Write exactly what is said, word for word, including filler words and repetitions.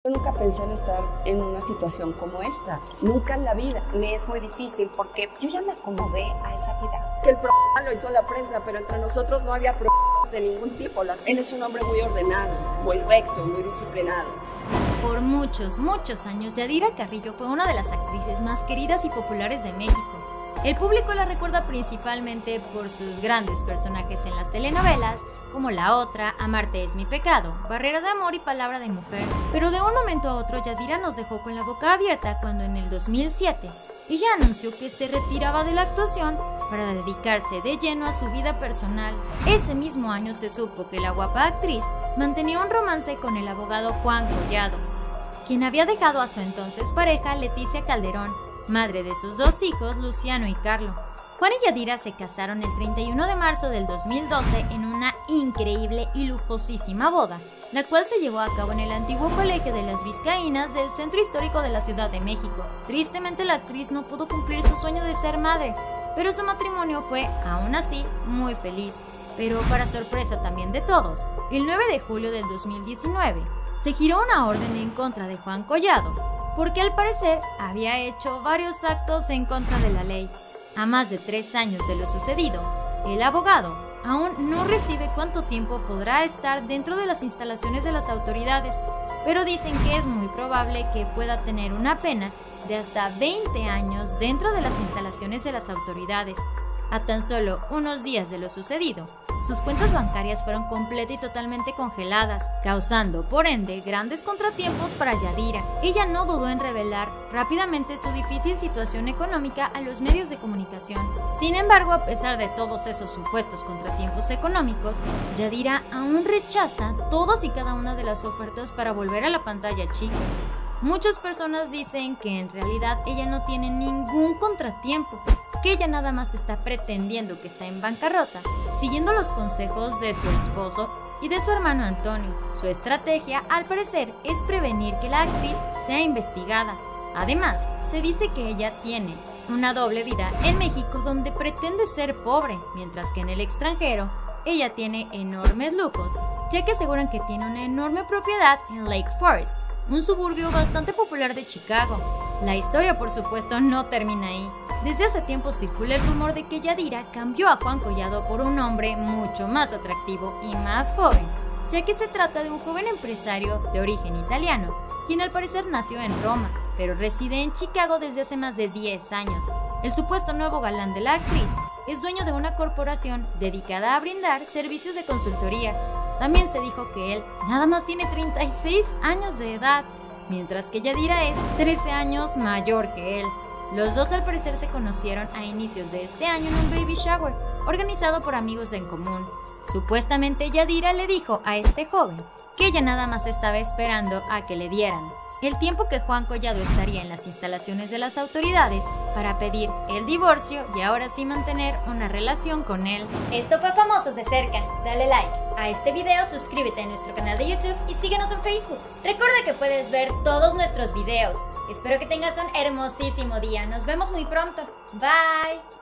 Yo nunca pensé en estar en una situación como esta. Nunca en la vida. Me es muy difícil porque yo ya me acomodé a esa vida. Que el pro lo hizo la prensa, pero entre nosotros no había pro de ningún tipo. Él es un hombre muy ordenado, muy recto, muy disciplinado. Por muchos, muchos años, Yadira Carrillo fue una de las actrices más queridas y populares de México. El público la recuerda principalmente por sus grandes personajes en las telenovelas, como La Otra, Amarte es mi pecado, Barrera de amor y Palabra de mujer. Pero de un momento a otro, Yadira nos dejó con la boca abierta cuando en el dos mil siete ella anunció que se retiraba de la actuación para dedicarse de lleno a su vida personal. Ese mismo año se supo que la guapa actriz mantenía un romance con el abogado Juan Collado, quien había dejado a su entonces pareja Leticia Calderón, madre de sus dos hijos, Luciano y Carlo. Juan y Yadira se casaron el treinta y uno de marzo del dos mil doce en una increíble y lujosísima boda, la cual se llevó a cabo en el antiguo Colegio de las Vizcaínas del Centro Histórico de la Ciudad de México. Tristemente, la actriz no pudo cumplir su sueño de ser madre, pero su matrimonio fue, aún así, muy feliz. Pero para sorpresa también de todos, el nueve de julio del dos mil diecinueve se giró una orden en contra de Juan Collado, porque al parecer había hecho varios actos en contra de la ley. A más de tres años de lo sucedido, el abogado aún no recibe cuánto tiempo podrá estar dentro de las instalaciones de las autoridades, pero dicen que es muy probable que pueda tener una pena de hasta veinte años dentro de las instalaciones de las autoridades. A tan solo unos días de lo sucedido, sus cuentas bancarias fueron completa y totalmente congeladas, causando, por ende, grandes contratiempos para Yadira. Ella no dudó en revelar rápidamente su difícil situación económica a los medios de comunicación. Sin embargo, a pesar de todos esos supuestos contratiempos económicos, Yadira aún rechaza todas y cada una de las ofertas para volver a la pantalla chica. Muchas personas dicen que en realidad ella no tiene ningún contratiempo, que ella nada más está pretendiendo que está en bancarrota, siguiendo los consejos de su esposo y de su hermano Antonio. Su estrategia, al parecer, es prevenir que la actriz sea investigada. Además, se dice que ella tiene una doble vida en México donde pretende ser pobre, mientras que en el extranjero ella tiene enormes lujos, ya que aseguran que tiene una enorme propiedad en Lake Forest, un suburbio bastante popular de Chicago. La historia, por supuesto, no termina ahí. Desde hace tiempo circula el rumor de que Yadira cambió a Juan Collado por un hombre mucho más atractivo y más joven, ya que se trata de un joven empresario de origen italiano, quien al parecer nació en Roma, pero reside en Chicago desde hace más de diez años. El supuesto nuevo galán de la actriz es dueño de una corporación dedicada a brindar servicios de consultoría. También se dijo que él nada más tiene treinta y seis años de edad, mientras que Yadira es trece años mayor que él. Los dos al parecer se conocieron a inicios de este año en un baby shower organizado por amigos en común. Supuestamente Yadira le dijo a este joven que ella nada más estaba esperando a que le dieran el tiempo que Juan Collado estaría en las instalaciones de las autoridades para pedir el divorcio y ahora sí mantener una relación con él. Esto fue Famosos de Cerca. Dale like a este video, suscríbete a nuestro canal de YouTube y síguenos en Facebook. Recuerda que puedes ver todos nuestros videos. Espero que tengas un hermosísimo día. Nos vemos muy pronto. Bye.